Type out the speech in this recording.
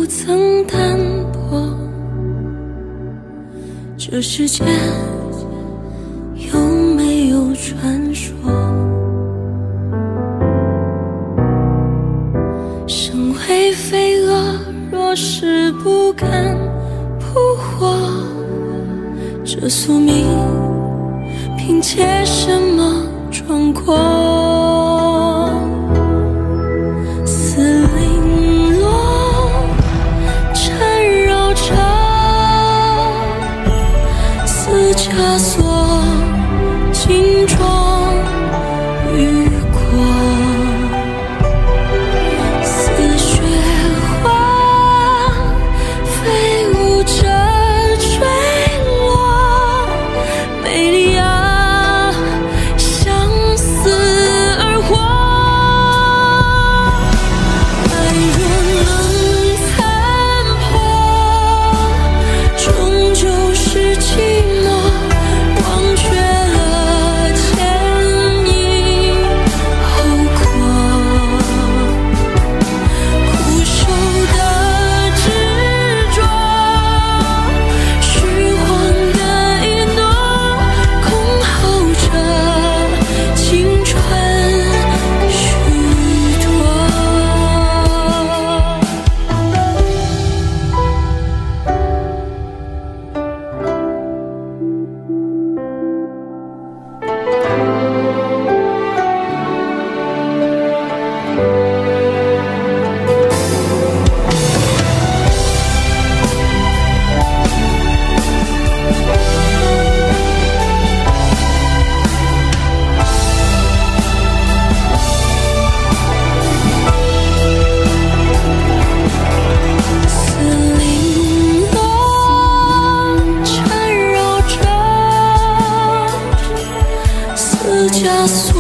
不曾淡薄。这世间有没有传说？身为飞蛾，若是不甘扑火，这宿命凭借什么闯过？丝零落，缠绕着似枷锁，金装雨过，似雪花飞舞着坠落，美丽啊，相思而活。爱若能残破，终究是寂寞，忘却了前因后果，苦守的执着，虚晃的一诺，空耗着青春虚脱。丝零落，缠绕着似枷锁。